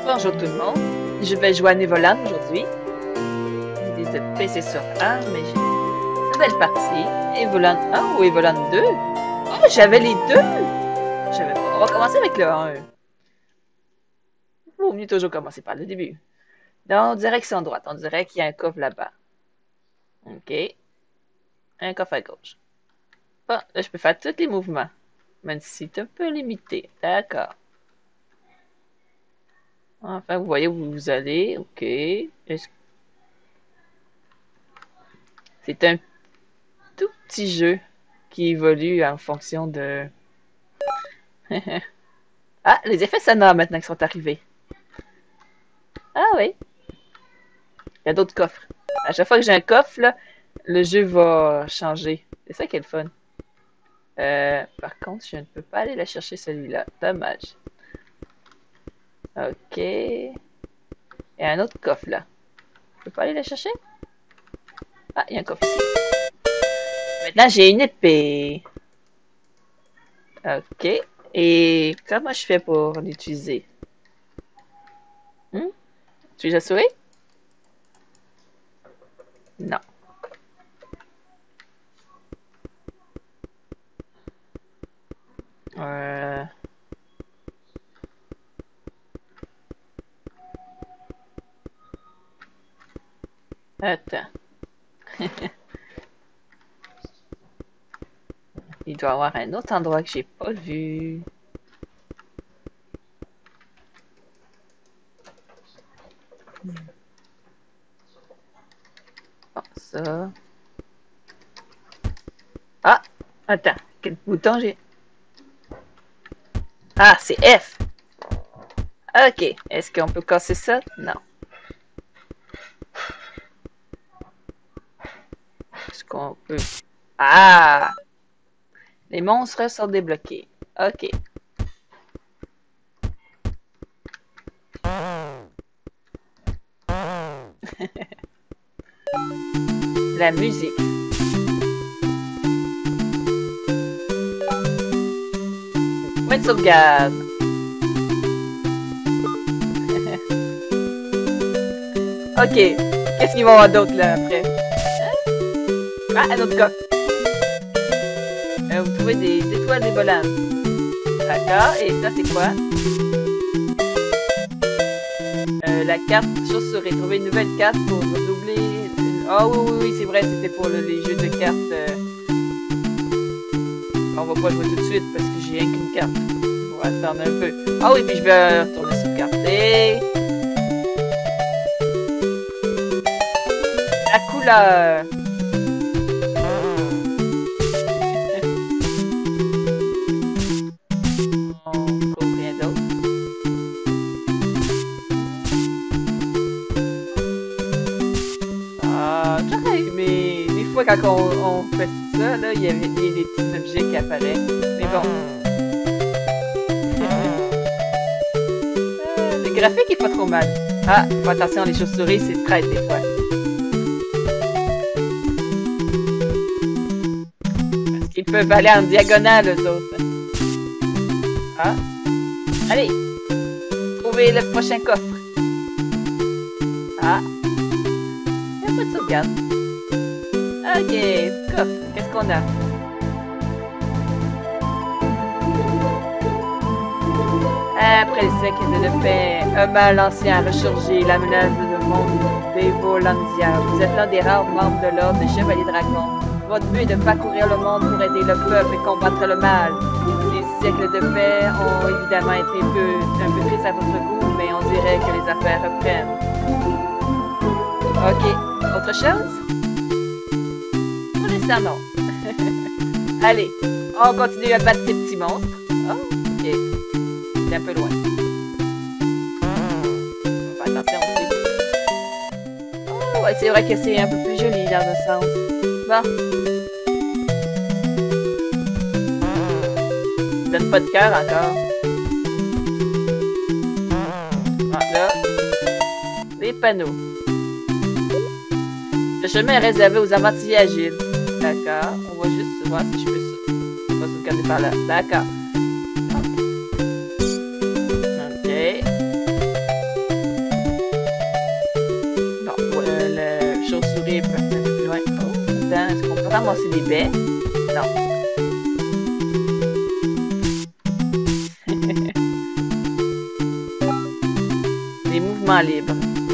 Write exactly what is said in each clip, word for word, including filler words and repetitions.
Bonjour tout le monde, je vais jouer à Nevoland aujourd'hui. Ils disent de P C sur un, mais j'ai une nouvelle partie. Evoland un ou Evoland deux? Oh, j'avais les deux! J'avais pas. On va commencer avec le un. Vaut mieux toujours commencer par le début. Dans direction droite, on dirait qu'il y a un coffre là-bas. Ok. Un coffre à gauche. Bon, là je peux faire tous les mouvements. Même si c'est un peu limité. D'accord. Enfin, vous voyez où vous allez. Ok. C'est un tout petit jeu qui évolue en fonction de... Ah, les effets sonores maintenant qui sont arrivés. Ah oui. Il y a d'autres coffres. À chaque fois que j'ai un coffre, là, le jeu va changer. C'est ça qui est le fun. Euh, par contre, je ne peux pas aller la chercher celui-là. Dommage. Ok. Il y a un autre coffre là. Je peux pas aller la chercher? Ah, il y a un coffre ici. Maintenant, j'ai une épée. Ok. Et comment je fais pour l'utiliser? Hmm? Tu as souris? Non. Euh... Attends. Il doit y avoir un autre endroit que j'ai pas vu. Bon, ça. Ah! Attends. Quel bouton j'ai? Ah, c'est F. Ok. Est-ce qu'on peut casser ça? Non. Est-ce qu'on peut... Ah! Les monstres sont débloqués. Ok. La musique. Point de sauvegarde. Ok. Qu'est-ce qu'il va y avoir d'autre là après? Ah, un autre coffre. Euh, vous trouvez des étoiles dévolantes. D'accord. Et ça, c'est quoi? Euh, la carte chauve-souris. Trouver une nouvelle carte pour redoubler. Ah oh, oui, oui, oui, c'est vrai, c'était pour le, les jeux de cartes. Euh... On va pas jouer tout de suite parce que j'ai rien qu'une carte. On va attendre un peu. Ah oui, puis je vais retourner sauvegarder. La couleur. On trouve rien d'autre. Ah, j'aurais aimé. Des fois, quand on, on fait ça, là, il y avait des, des petits objets qui apparaissent. Mais bon. euh, le graphique est pas trop mal. Ah, faut attention, les chauves-souris, c'est traite des fois. Parce qu'ils peuvent aller en diagonale, eux autres. Ah. Allez. Trouvez le prochain coffre. Ah. Il n'y a pas de sauvegarde. Ok, coffre. Qu'est-ce qu'on a? Après le siècle de paix, un mal ancien a ressurgi, la menace de monde d'Evolandia. Vous êtes l'un des rares membres de l'ordre des Chevaliers Dragons. Votre but est de parcourir le monde pour aider le peuple et combattre le mal. Ces siècles de paix ont évidemment été un peu, un peu tristes à votre goût, mais on dirait que les affaires reprennent. Ok, autre chose? Pour l'instant, non. Allez, on continue à battre ces petits monstres. Oh, ok. C'est un peu loin. On va faire attention aussi. Oh, ouais, c'est vrai que c'est un peu plus joli dans un sens. Bon. Ça donne pas de cœur encore. Ah, là. Les panneaux. Le chemin est réservé aux aventuriers agiles. D'accord. On va juste voir si je peux ça. On va sauvegarder par là. D'accord. Ok. ramasser des baies? Non. Des mouvements libres.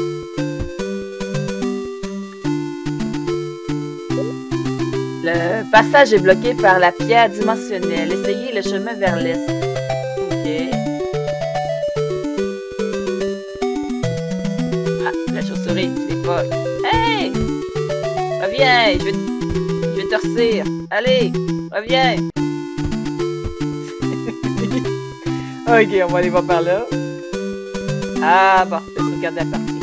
Le passage est bloqué par la pierre dimensionnelle. Essayez le chemin vers l'est. Ok. Ah, la chauve-souris, tu l'es pas. Hey! Reviens, je vais, je vais torcir. Allez, reviens. Ok, on va aller voir par là. Ah bon, je vais sauvegarder la partie.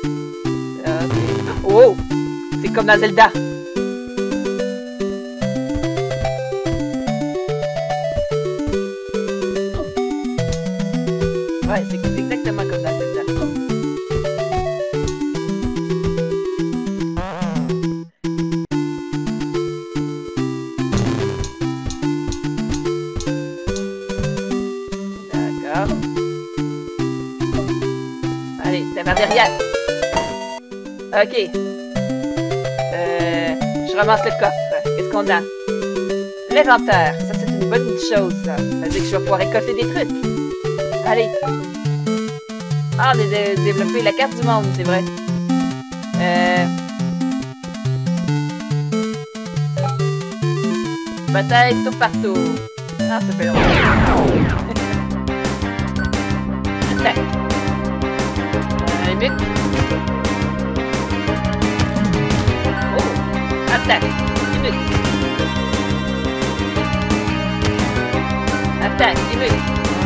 Ok. Oh! C'est comme dans Zelda. Ouais, c'est exactement comme dans Zelda. D'accord. Allez, c'est vers derrière. Ok. Euh, je ramasse le coffre. Qu'est-ce qu'on a? L'inventaire. Ça, c'est une bonne chose, ça. Ça veut dire que je vais pouvoir récolter des trucs. Allez. Ah, on a dé développé la carte du monde, c'est vrai. Euh... Bataille tour par tour. Ah, ça fait longtemps. Attaque. Euh, limite. Oh. Attaque. Limite. Attaque. Limite.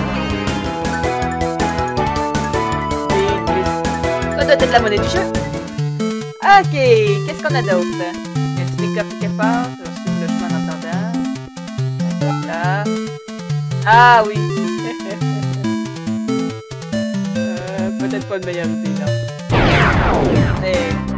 Ça doit être la monnaie du jeu. Ok, qu'est-ce qu'on a d'autre? Y a-t-il des coffres quelque part? Je vais suivre le chemin en attendant. Là. Ah oui. euh, Peut-être pas une meilleure idée, là. Mais...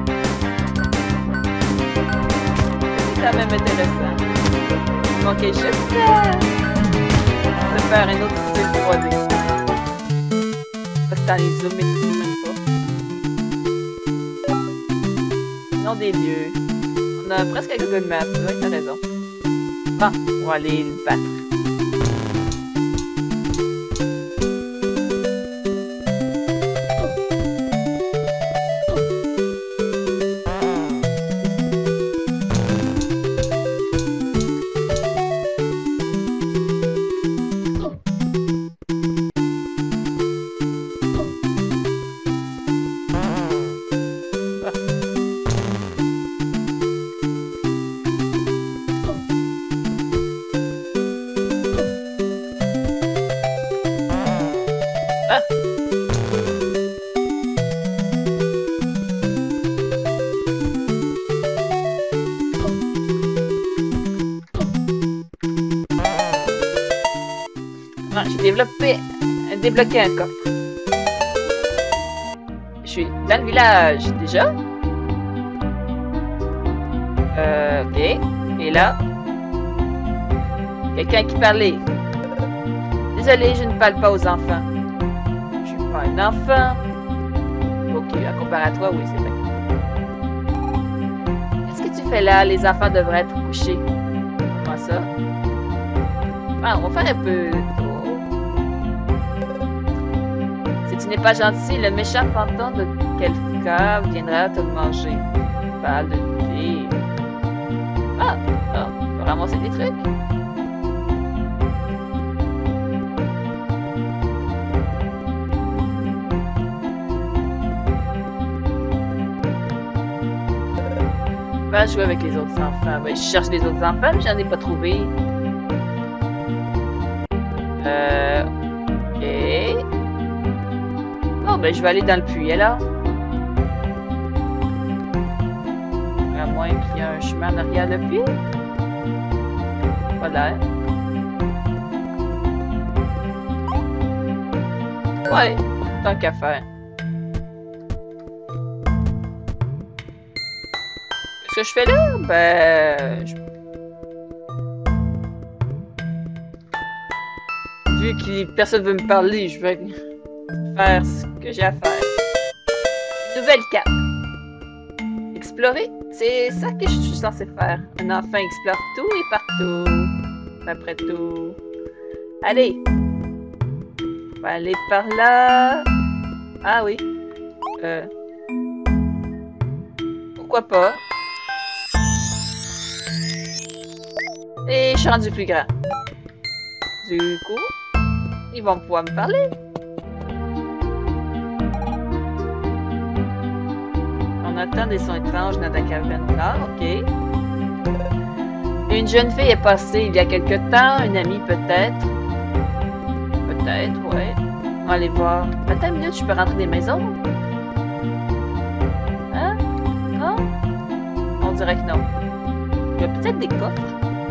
c'est quand même intéressant. Il manquait juste de faire un autre style trois D. Parce que dans les zoométries, même pas. Nom des lieux. On a presque un Google Maps, ouais, t'as raison. Bon, on va aller le battre. Ah! Ah, j'ai développé, débloqué un coffre. Je suis dans le village déjà. Euh, ok. Et là, quelqu'un qui parlait. Désolé, je ne parle pas aux enfants. Je suis pas un enfant. Ok, à comparer à toi, oui, c'est vrai. Qu'est-ce que tu fais là? Les enfants devraient être couchés. Comment ça? Ah, on va faire un peu tôt. Si tu n'es pas gentil, le méchant fantôme de quelqu'un viendra te manger. Parle de thé. Ah, ah, on peut ramasser des trucs. Va jouer avec les autres enfants. Ben, je cherche les autres enfants, mais j'en ai pas trouvé. Euh... Ok. Bon, ben, je vais aller dans le puits, alors. À moins qu'il y ait un chemin en arrière le puits. Voilà. Ouais, tant qu'à faire. Ce que je fais là, ben... Je... Vu que personne veut me parler, je vais faire ce que j'ai à faire. Nouvelle carte. Explorer. C'est ça que je suis censée faire. Un enfant explore tout et partout. Après tout. Allez. On va aller par là. Ah oui. Euh. Pourquoi pas? Et je suis rendu plus grand. Du coup, ils vont pouvoir me parler. On entend des sons étranges dans ta caverne. Ah, ok. Une jeune fille est passée il y a quelque temps. Une amie peut-être. Peut-être, ouais. On va aller voir. Attends une minute, je peux rentrer des maisons? Hein? Non? On dirait que non. Il y a peut-être des coffres.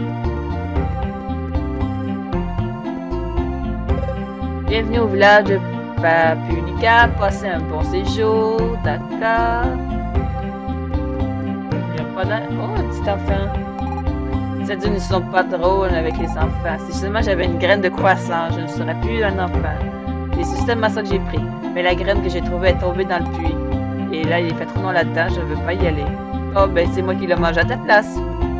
Bienvenue au village de Papunica. Passez un bon séjour. D'accord. Il n'y a pas d'air. Oh, un petit enfant. Ces dieux ne sont pas drôles avec les enfants. Si seulement j'avais une graine de croissant, je ne serais plus un enfant. C'est justement ça que j'ai pris. Mais la graine que j'ai trouvée est tombée dans le puits. Et là, il fait trop long là-dedans, je ne veux pas y aller. Oh, ben c'est moi qui l'ai mangé à ta place.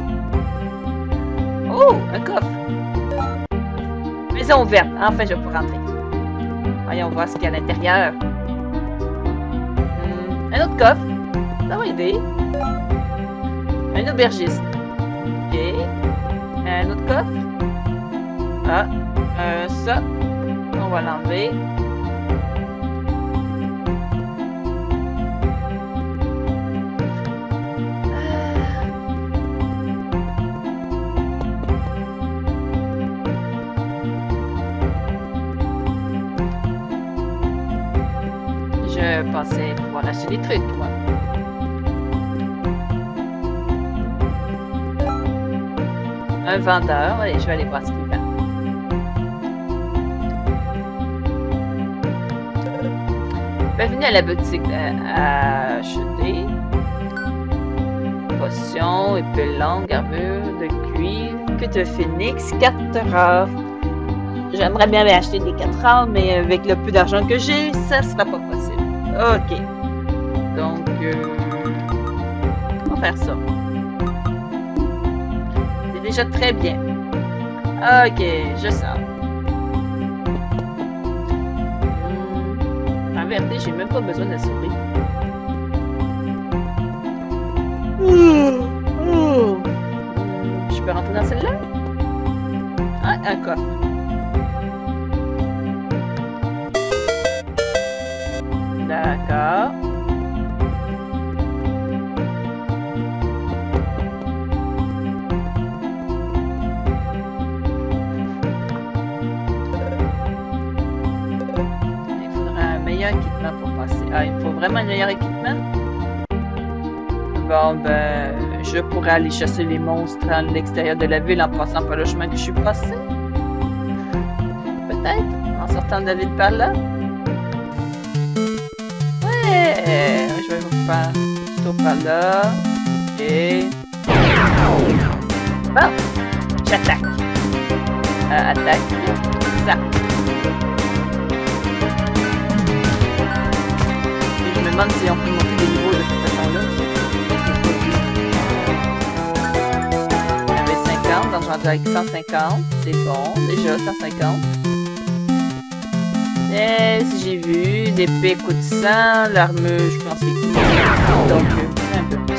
Oh, un coffre. Maison ouverte. Enfin, je vais pouvoir rentrer. Voyons voir ce qu'il y a à l'intérieur. Hmm, un autre coffre. Ça va aider. Un aubergiste. Ok. Un autre coffre. Ah. Euh, ça. On va l'enlever. Je pensais pouvoir acheter des trucs, moi. Un vendeur, et je vais aller voir ce qu'il vend. Bienvenue à la boutique à acheter. Potions, épée longue, armure de cuivre, queue de phénix, cartes rares. J'aimerais bien acheter des cartes rares, mais avec le peu d'argent que j'ai, ça sera pas possible. Ok. Donc, euh, on va faire ça. C'est déjà très bien. Ok, je sors. Hmm. En vérité, j'ai même pas besoin de souris. Hmm. Hmm. Je peux rentrer dans celle-là? Ah, un coffre. D'accord. Il faudra un meilleur équipement pour passer. Ah, il me faut vraiment un meilleur équipement? Bon, ben, je pourrais aller chasser les monstres à l'extérieur de la ville en passant par le chemin que je suis passé. Peut-être, en sortant de la ville par là. Ouais, je vais vous faire un tour par là. Et... bon, j'attaque. Euh, attaque. Ça. Et je me demande si on peut monter des niveaux de cette façon-là. J'avais cinquante, donc j'en ai avec cent cinquante. C'est bon, déjà cent cinquante. Et si j'ai vu, l'épée coûte cent, l'armure, je pense qu'il coûte cent, donc euh, un peu plus.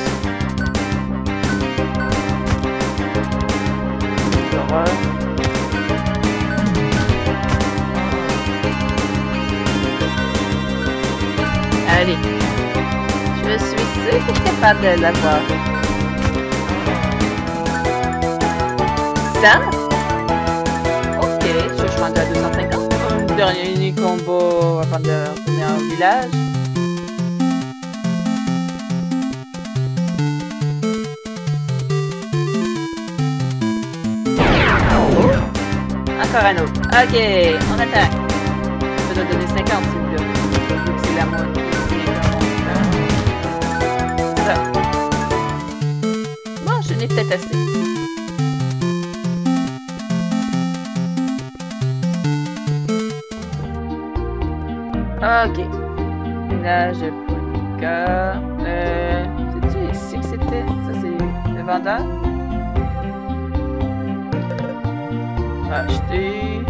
L'horreur. Allez. Je suis sûre que je suis capable de l'avoir. cent? Ok, je suis rendue à deux cent cinquante. Dernier combo avant de retourner au village. Encore un autre. Ok, on attaque. Je dois donner cinquante s'il vous plaît. Vu que c'est la moitié. Ça. Bon, je n'ai peut-être assez. Ok. Village de Papunica. Euh. C'est-tu ici que c'était? Le vendeur? Acheter.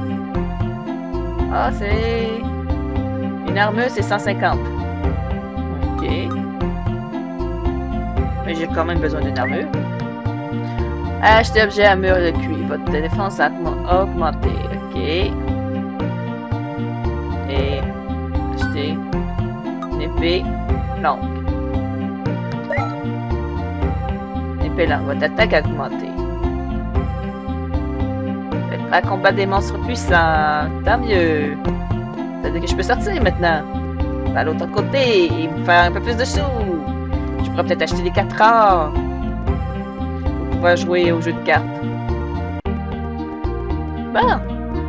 Ah, c'est... Une armure, c'est cent cinquante. Ok. Mais j'ai quand même besoin d'une armure. Acheter objet armure de cuivre. Votre défense a augmenté. Ok. Et... Acheter... Une épée longue. Une épée longue. Votre attaque a augmenté. À combattre des monstres puissants. Tant mieux. C'est-à-dire que je peux sortir maintenant. À l'autre côté et me faire un peu plus de sous. Je pourrais peut-être acheter des quatre heures pour pouvoir jouer au jeu de cartes. Bon.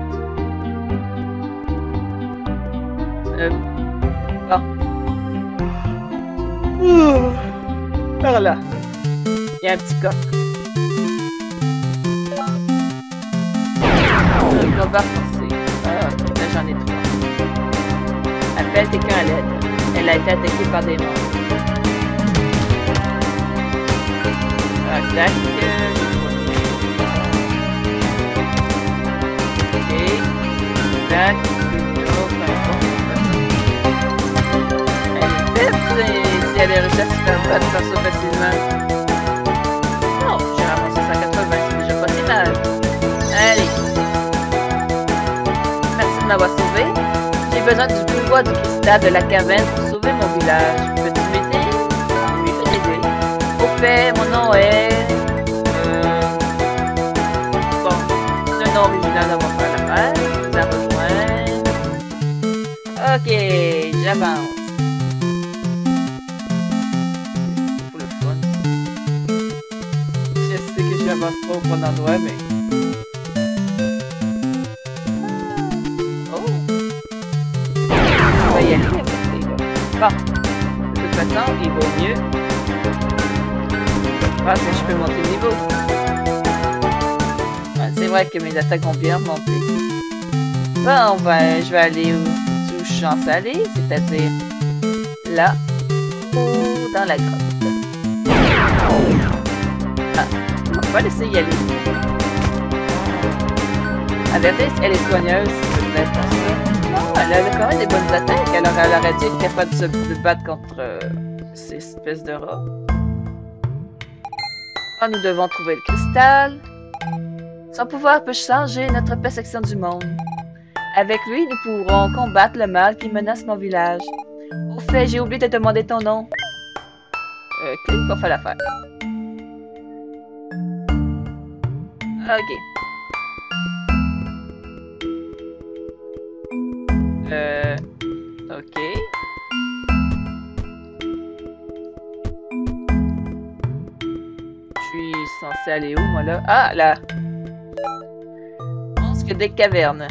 Euh. Bon. Ouh. Par là. Il y a un petit coffre. Un combat forcé. Ah, là j'en ai trois. Appelle quelqu'un à l'aide. Elle a été attaquée par des monstres. Attaque. Ok. Attaque. Elle est faible si elle est réussi à se faire battre faire ça facilement. Non, j'ai ramassé cent quatre-vingts, c'est déjà pas si mal. Allez. Merci de m'avoir sauvé. J'ai besoin du pouvoir du cristal de la caverne pour sauver mon village. Peux-tu m'aider? Oui, je peux t'aider. Au fait, mon nom est... Euh... Bon, c'est un nom original dans mon frère l'affaire. Ça rejoint. Ok, j'avance. C'est pour le fun. Je sais que j'avance pas au bon endroit, mais... Y aller, bon, de toute façon, il vaut mieux. Ah, si je peux monter le niveau. Ouais, c'est vrai que mes attaques ont bien monté. Bon, ben, je vais aller où, où je suis censé aller, c'est-à-dire là, ou dans la grotte. Ah, on va laisser y aller. Avertisse, elle est soigneuse, peut-être pour ça. Oh, elle avait quand même des bonnes attaques, alors elle aurait dû être capable de se battre contre euh, ces espèces de rats. Oh, nous devons trouver le cristal. Son pouvoir peut changer notre perception du monde. Avec lui, nous pourrons combattre le mal qui menace mon village. Au fait, j'ai oublié de te demander ton nom. Euh, clique pour faire l'affaire. Ok. Euh... Ok. Je suis censé aller où, moi, là? Ah, là! Monstre des cavernes.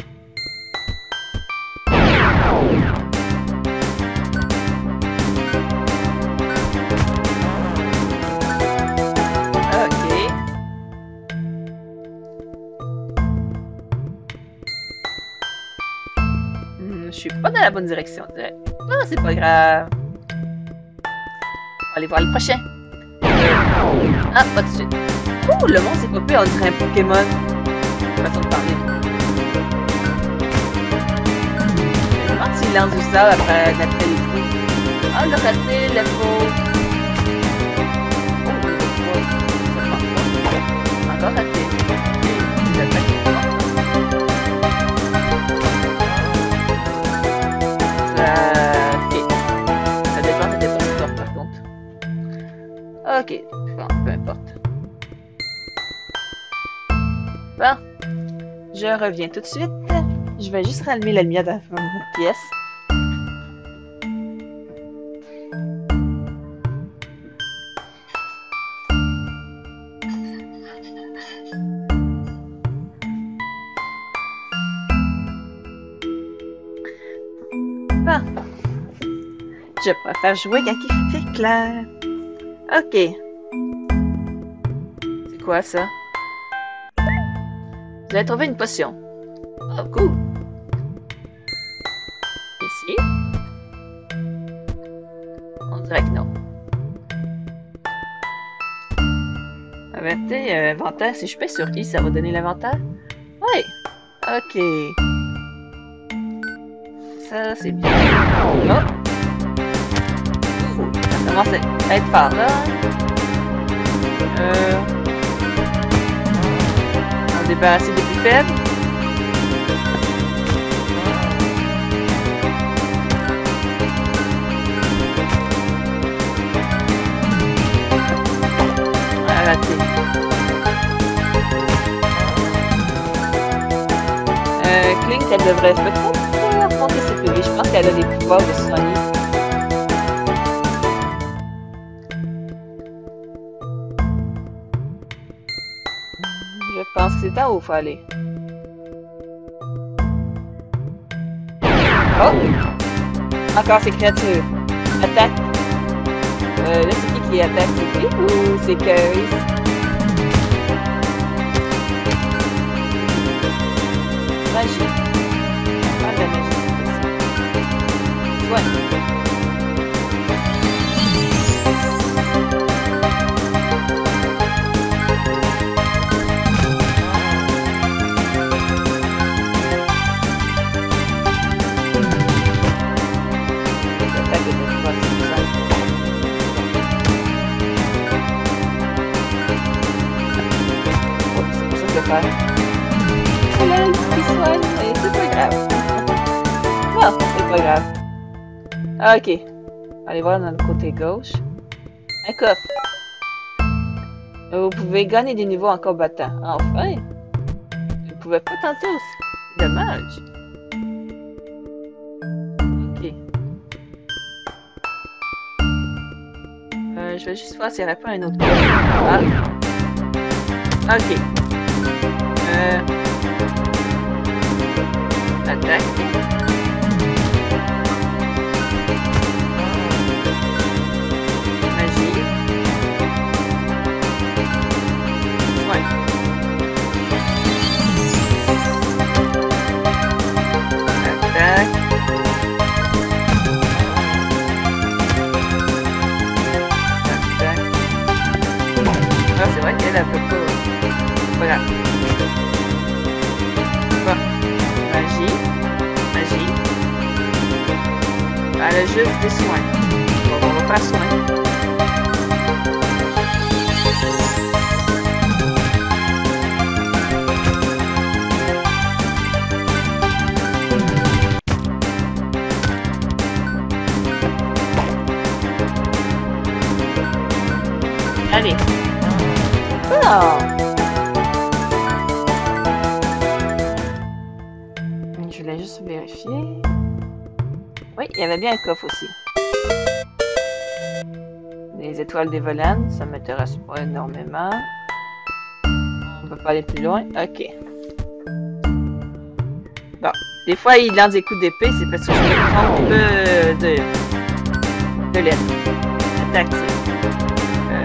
Ok. Je suis pas dans la bonne direction, on dirait. Ah, c'est pas grave. On va aller voir le prochain. Ah, pas de suite. Oh, le monstre est popé, on dirait un Pokémon. Façon de parler. Je me demande s'il lance du sable après, après les coups. Ah, le raté, le faux. Oh, le faux. Encore raté. Les attaques. Ok, bon, peu importe. Bon, je reviens tout de suite. Je vais juste rallumer la lumière dans la pièce. Bon, je préfère jouer quand il fait clair. Ok. C'est quoi ça? Vous avez trouvé une potion. Oh, cool. Ici? On dirait que non. Avertir, euh, inventaire. Si je pèse sur I, ça va donner l'inventaire? Oui. Ok. Ça, c'est bien. Oh. Ouh, ça commence à être fort, là. Euh... On va débarrasser des plus faibles. Ah, raté. Euh, Clink, elle devrait peut-être affronter ses P V. Je pense qu'elle a des pouvoirs de soigner. Je pense que c'est en haut qu'il faut aller. Oh! Encore ces créatures. Attaque. Euh, là, c'est qui qui attaque? C'est qui ou c'est Curry? Magie. Ah, de la magie, c'est possible. Ouais. C'est l'aile qui soigne, mais c'est pas grave. Non, c'est pas grave. Ah, ok. Allez voir dans le côté gauche. Un coffre. Vous pouvez gagner des niveaux en combattant. Enfin! Je ne pouvais pas tenter aussi. Dommage. Ok. Euh, je vais juste voir s'il n'y aurait pas un autre coffre. Ah. Ok. Euh... Attaque. Magie. Ouais. Attaque. Attaque. Ah, c'est vrai qu'elle a peut pas... Voilà. Bon. Magie. Magie. Elle a juste des soins. Bon, on va faire soin. Allez. Oh! Je voulais juste vérifier. Oui, il y avait bien un coffre aussi. Les étoiles des volants, ça m'intéresse pas énormément. On peut pas aller plus loin. Ok. Bon. Des fois, il lance des coups d'épée, c'est parce que je me trompe de, de, de lettres. Attaque, c'est... Euh...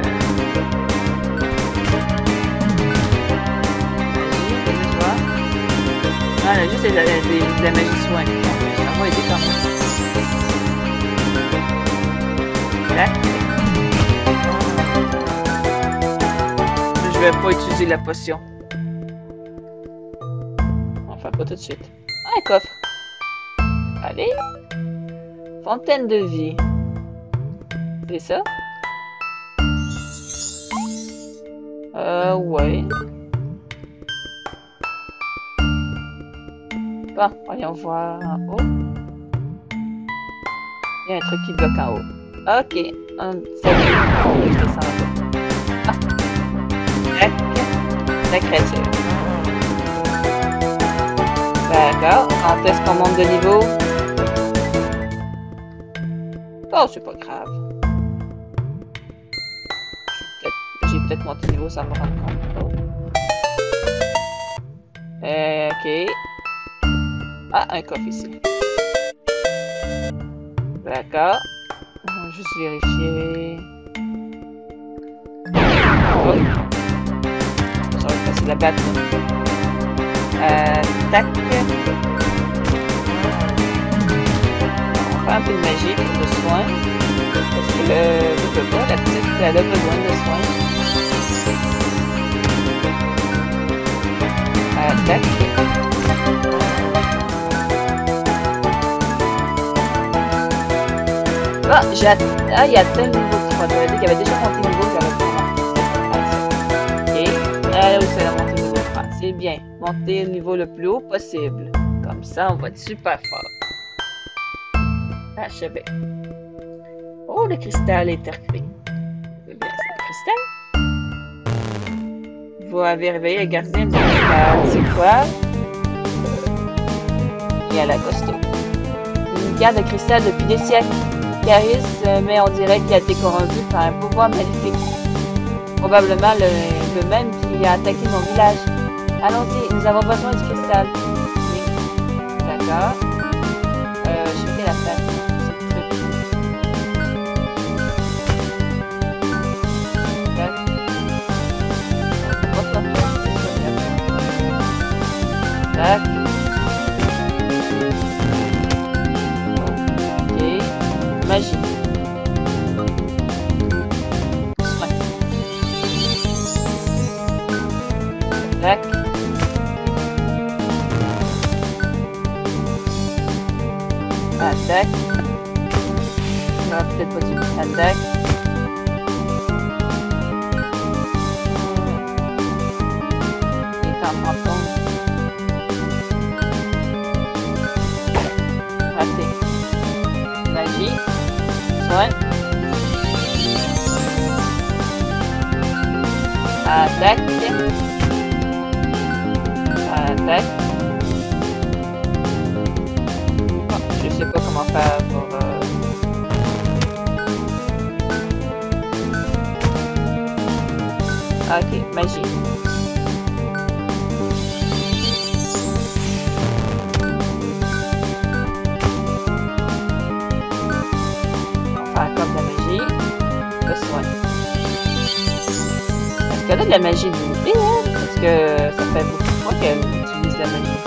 Magie, je vois. Ah, elle a juste de la, de la magie soin. Ça va aider quand même. Tac. Je vais pas utiliser la potion. Enfin, pas tout de suite. Ah, un coffre. Allez. Fontaine de vie. C'est ça? Euh, ouais. Bon, voyons voir en haut. Il y a un truc qui bloque en haut. Ok. On... Ça y est. Je descends en bas. Ah. Tac. La créature. D'accord. Quand est-ce qu'on monte de niveau? Oh, c'est pas grave. J'ai peut-être monté de niveau sans me rendre compte. Euh, ok. Ah, un coffre ici. D'accord. On va juste vérifier. Oh. Ça va être facile à battre. Euh, tac. On va faire un peu de magie pour le soin. Parce que euh, je peux pas, la petite, elle a besoin de soins. Attaque. Ah, j'ai att... ah, il y a tel niveau trois. Ça veut dire qu'il y avait déjà monté niveau, j'avais pas remarqué. Ok. Là où c'est la montée niveau trois. C'est bien. Monter le niveau le plus haut possible. Comme ça, on va être super fort. Achevé. Oh, le cristal est terminé. C'est bien, c'est le cristal. Vous avez réveillé le gardien du cristal. C'est quoi? Et à la costaud. Une garde de cristal depuis des siècles. Caris, mais on dirait qu'il a été corrompu par un pouvoir maléfique. Probablement le, le même qui a attaqué mon village. Allons-y, nous avons besoin du cristal. Oui. D'accord. Euh, je fais la place. Tac. Ok. Magie. Soin. Tac. Attaque. Non, peut-être pas du tout. Attaque. Et t'en prends ton. Raté. Magie. Soin. Attaque. Attaque. Oh, je sais pas comment faire pour... Euh... Ok, magie. Comme la magie, le soin. Est-ce qu'elle a de la magie limitée, elle? Parce que ça fait beaucoup de fois qu'elle utilise la magie.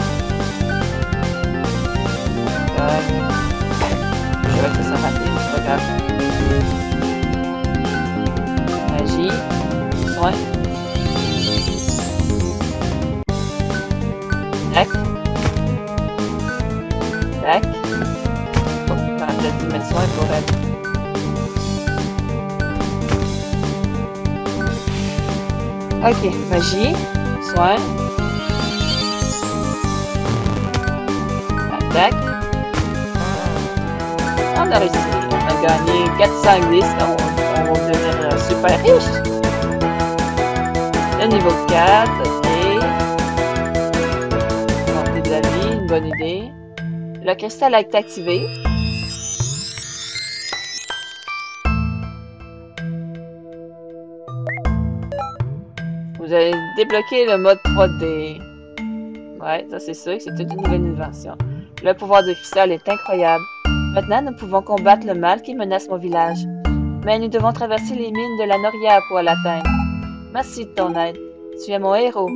Tac. Je vais que ça raté, mais c'est pas grave. Magie, soin. Tac. Tac. Oh, on aurait peut-être dû mettre soin pour elle. Ok, magie, soin, attaque. On a réussi, on a gagné quatre cent dix, on, on va devenir super riche. Le niveau quatre, ok. Montée de la vie, une bonne idée. Le cristal a été activé. Vous avez débloqué le mode trois D. Ouais, ça c'est sûr que c'est toute une nouvelle invention. Le pouvoir du cristal est incroyable. Maintenant, nous pouvons combattre le mal qui menace mon village. Mais nous devons traverser les mines de la Noria pour l'atteindre. Merci de ton aide. Tu es mon héros.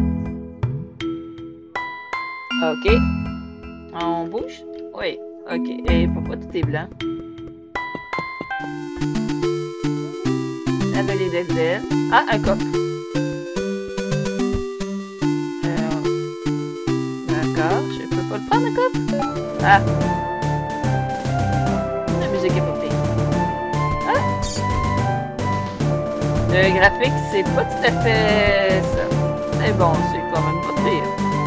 Ok. On bouge? Oui. Ok. Et pourquoi tout est blanc? Atelier d'Exel. Ah, un coffre. Je peux pas le prendre, le coffre? Ah! La musique est pas pire. Ah! Le graphique, c'est pas tout à fait ça. Mais bon, c'est quand même pas pire.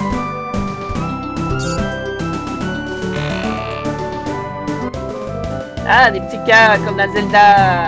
Ah, des petits cœurs comme dans Zelda!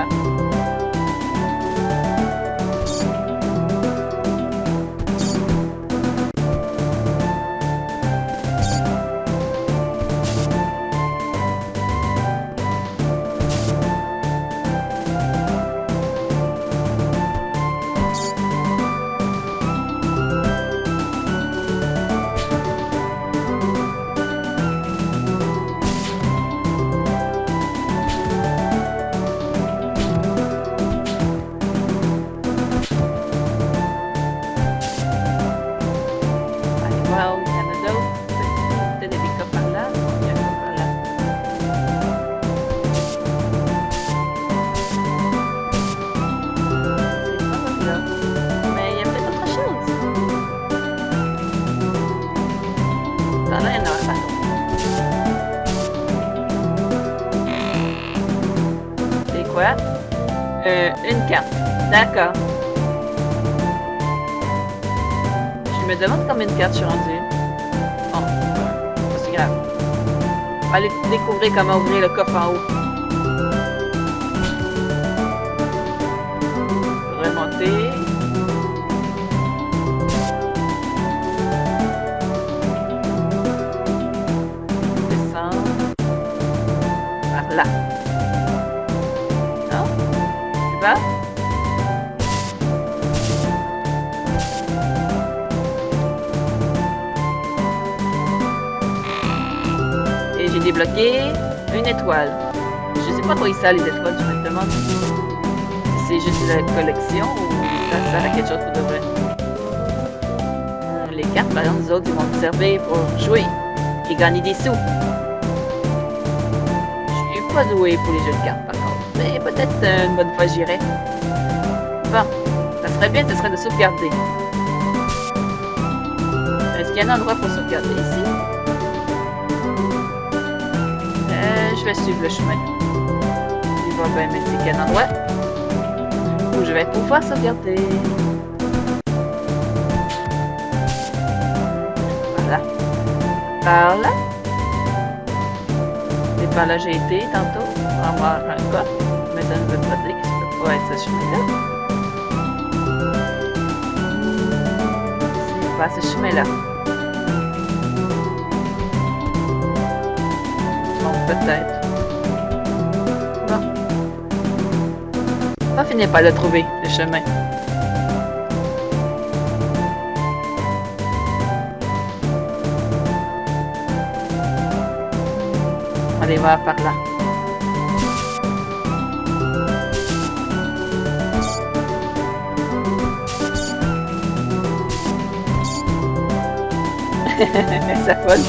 Attends, là, il y en a un bateau. C'est quoi? Euh, une carte. D'accord. Je me demande combien de cartes je suis rendue. Bon, c'est pas si grave. On va aller découvrir comment ouvrir le coffre en haut. Faudrait monter. Descendre. Par là. Non? Tu vas? Et j'ai débloqué une étoile. Je sais pas quoi ils ça les étoiles, je me demande si c'est juste la collection ou ça sert à quelque chose pour de vrai. Les cartes, par exemple, nous autres, ils vont nous servir pour jouer et gagner des sous. Je suis pas doué pour les jeux de cartes, par contre. Mais peut-être une bonne fois j'irai. Bon, ça serait bien, ce serait de sauvegarder. Est-ce qu'il y a un endroit pour sauvegarder ici? Euh, je vais suivre le chemin. Il va bien m'indiquer un endroit où je vais pouvoir sauvegarder. Voilà. Par là. Et par là j'ai été tantôt pour avoir un coffre. Mais ça ne veut pas dire que ça peut pas être ce chemin-là. C'est pas ce chemin-là. Peut-être. Bon. On va finir par le trouver, le chemin. On va aller voir par là. Ça vole.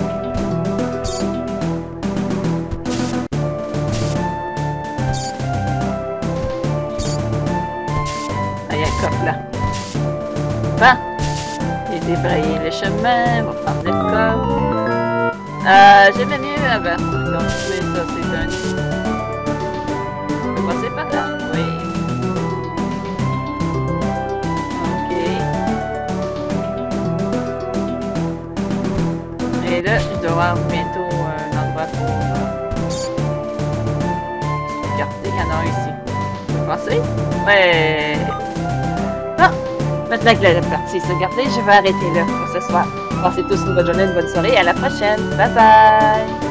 Là. Bon, j'ai débrayé le chemin, on va prendre le coffre. Euh, j'aimais mieux avant, par contre, mais ça, c'est un... On peut passer par là? Oui. Ok. Et là, je dois avoir bientôt un endroit pour... Regardez, il y en a un ici. Vous pouvez passer? Ouais. Maintenant que la partie est sauvegardée, je vais arrêter là pour ce soir. Passez tous une bonne journée, une bonne soirée et à la prochaine. Bye bye!